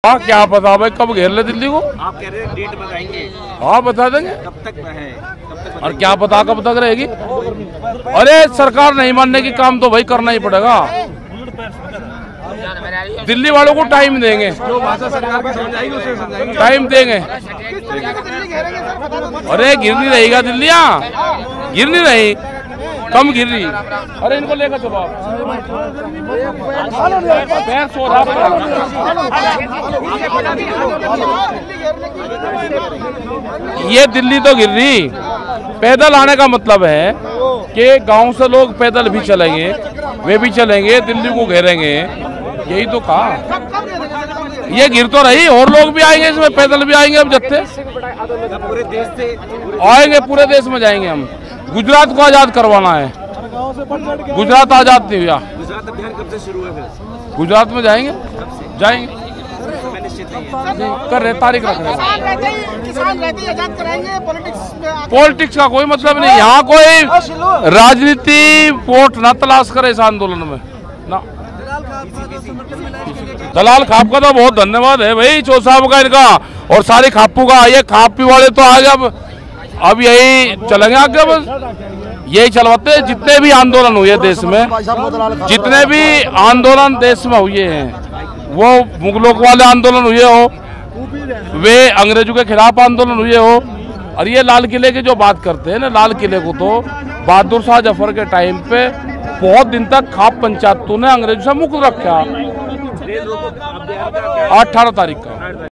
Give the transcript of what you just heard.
हाँ क्या पता भाई कब घेर ले दिल्ली को। आप कह रहे हैं डेट बताएंगे? हाँ बता देंगे। कब तक है? और क्या पता कब तक रहेगी। अरे सरकार नहीं मानने की काम तो भाई करना ही पड़ेगा। दिल्ली वालों को टाइम देंगे, जो भाषा सरकार की समझ आएगी उसे समझाएंगे, टाइम देंगे। अरे गिर नहीं रहेगा दिल्लियाँ, गिर नहीं रही, कम गिर रही। अरे इनको लेकर चलो आप। पैर सो रहा ये दिल्ली तो गिर रही। पैदल आने का मतलब है कि गांव से लोग पैदल भी चलेंगे, वे भी चलेंगे, दिल्ली को घेरेंगे। यही तो कहा। ये गिर तो रही, और लोग भी आएंगे इसमें, पैदल भी आएंगे। अब जत्थे पूरे देश से आएंगे, पूरे देश में जाएंगे हम। गुजरात को आजाद करवाना है। गुजरात आजाद नहीं हुआ। गुजरात अभियान कब से शुरू है? गुजरात में जाएंगे, जाएंगे कर रहे, तारीख रख रहे। किसान रहते ही आजाद कराएंगे। पॉलिटिक्स का कोई मतलब नहीं। यहाँ कोई राजनीति वोट ना तलाश करे इस आंदोलन में ना। दलाल खाप का तो बहुत धन्यवाद है भाई, चो साहब का, इनका और सारे खापू का। ये खापी वाले तो आगे अब यही चलेंगे आगे, बस यही चलवाते हैं। जितने भी आंदोलन हुए देश में, जितने भी आंदोलन देश में हुए हैं, वो मुगलों वाले आंदोलन हुए हो, वे अंग्रेजों के खिलाफ आंदोलन हुए हो, और ये लाल किले की जो बात करते हैं ना, लाल किले को तो बहादुर शाह जफर के टाइम पे बहुत दिन तक खाप पंचायतों ने अंग्रेजों से मुक्त रखा। 18 तारीख का।